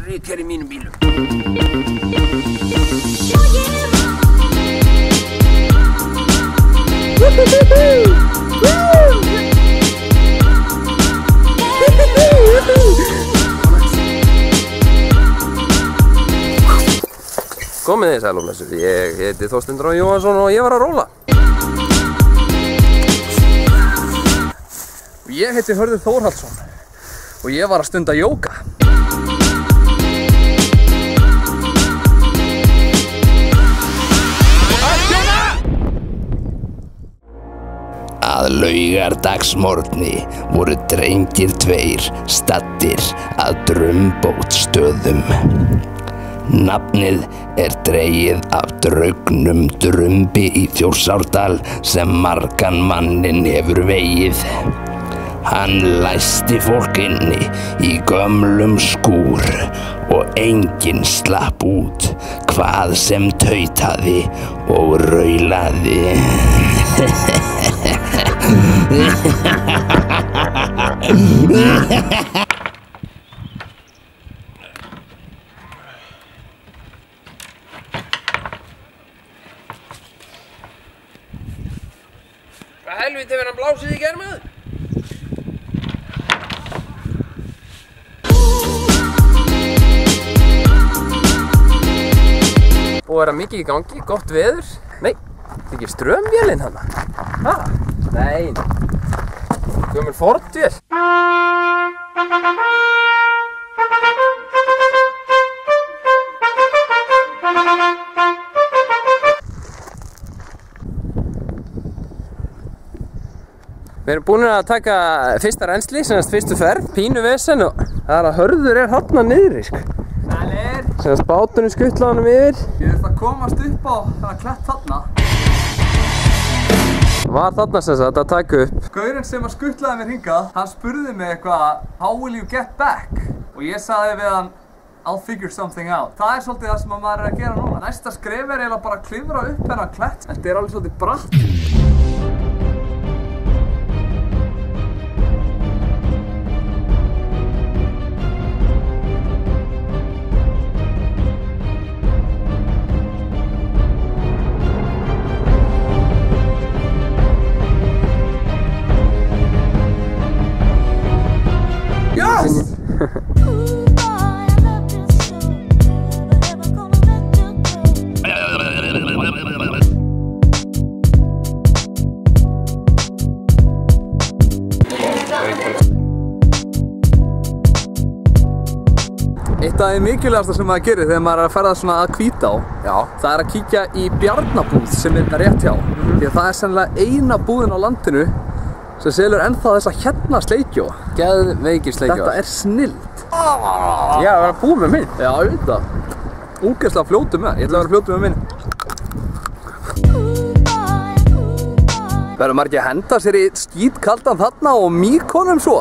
rit hér í mínum bílum. Komið þið sæl og blessuð, ég heiti Þorsteinn Roy Jóhannsson og ég var að róla. Ég heiti Hörður Þórhallsson og ég var að stunda jóga. Aksjóna! Að laugardagsmorgni voru drengir tveir staddir að drumbótstöðum. Nafnið er dregið af draugnum drumbi í Þjórsárdal sem margan manninn hefur vegið. Hann læsti fólk inni í gömlum skúr og enginn slapp út hvað sem tautaði og raulaði. Hvað helviti verður hann blásið í gerð maður? Búið að vera mikið í gangi, gott veður. Nei, þetta er ekki strömvélin hana. Ha? Nei. Gömul Fordvél. Við erum búin að taka fyrsta rensli, semast fyrstu ferð, pínu vesen og það er að Hörður er þarna niðri, sko. Sælir! Semast bátunum skuttla honum yfir. Ég þurfti að komast upp á þennan klett þarna. Var þarna semast að taka upp. Gaurinn sem að skuttlaði mér hingað, hann spurði mig eitthvað, how will you get back? Og ég sagði við hann, I'll figure something out. Það er svolítið það sem maður er að gera núna. Næsta skref er eiginlega bara að klifra upp þennan klett. Þetta er alveg svolítið bratt. Eitt af því mikilvægasta sem maður gerir þegar maður er að ferða svona að Hvítá, það er að kíkja í bjarnabúð sem er rétt hjá. Því að það er sennilega eina búðin á landinu sem selur ennþá þessa hérna sleikjó. Geðveikir sleikjó. Þetta er snilld. Já, það var að búið með minn. Já, ég veit það. Úgeðslega fljótu með. Ég ætla að vera fljótu með minn. Verður margir að henda sér í skítkaldan þarna og mýk honum svo.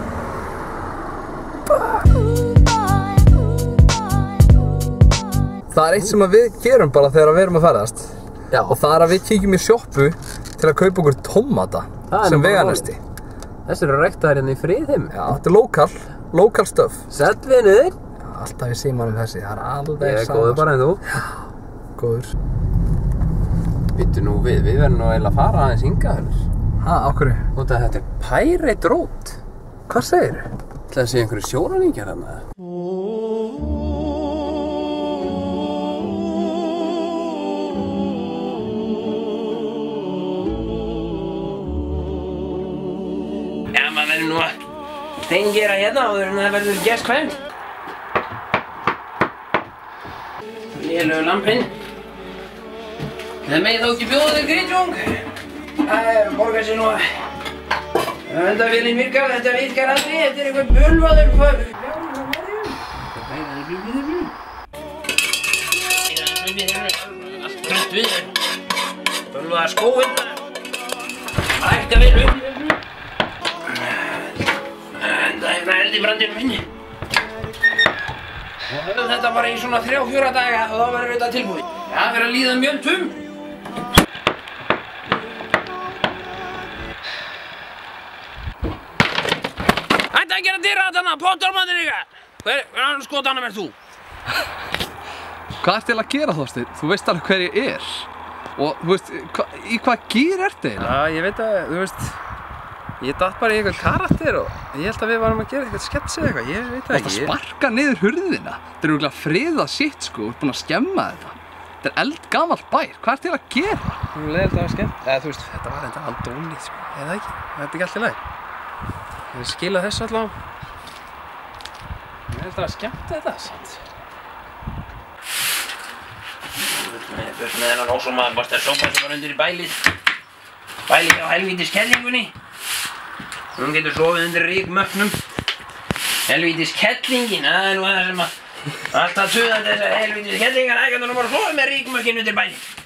Það er eitt sem við gerum bara þegar við erum að ferðast. Já. Og það er að við kíkjum í sjoppu til að kaupa okkur tómata sem veganesti. Þessi eru ræktaðir hérna í Friðheim. Já, þetta er lokal stöf. Sæll vinur. Alltaf í símanum þessi, það er alveg saman. Ég er góður bara en þú. Já, góður. Býttu nú við verðum nú eiginlega að fara aðeins hingað hérna. Ha, á hverju? Út af þetta er Pirate Road. Hvað segirðu? Það sé einhverju sjóræningjar hérna. Já, maður verður nú að steingera hérna áður en það verður gestkvæmt. Lélegu lampinn. Það megi þó ekki bjóða þér grítjung. Það borgar sér nú að myndavélin virkar, þetta virkar aldrei, þetta er eitthvað bulvaður för. Allt grænt við þér. Bulvaðar skóinn. Ætti að vera upp. Það er eld í brandinu minni. Og höfum þetta bara í svona 3-4 daga og þá verður þetta tilbúið. Það verður að líða mjög tum. Ætti að gera dyrra þarna, pottormandir ykkar. Hver skotanum er þú? Hvað ertu eiginlega að gera, Þorsteinn? Þú veist alveg hver ég er. Og þú veist, í hvað gír ertu eiginlega? Já, ég veit að, þú veist, ég datt bara í einhvern karakter og ég held að við varum að gera eitthvað sketsi eða eitthvað, ég veit það ekki. Þú ert að sparka niður hurðina. Þetta er örugglega friðað shit, sko, þú ert búinn að skemma þetta. Þetta er eldgamall bær, hvað ertu eiginlega að gera? Nú leiðilegt að það var skemmt. Eða, þú veist, þetta var enda aldónið, sko, eða ekki? Þetta er ekki allt í lagi. Ég skila þessu allavega. Ég held að það var skemmt þetta, sant? Burt með þennan ósómaðan bastardsópa sem var undir í bælið. Bælið hjá helvítis kellingunni. Hún getur sofið undir ríkmökknum. Helvítis kellingin, það er nú það sem að alltaf suða þessar helvítis kellingar. Það getur nú bara sofið með ríkmökkinn undir bælið.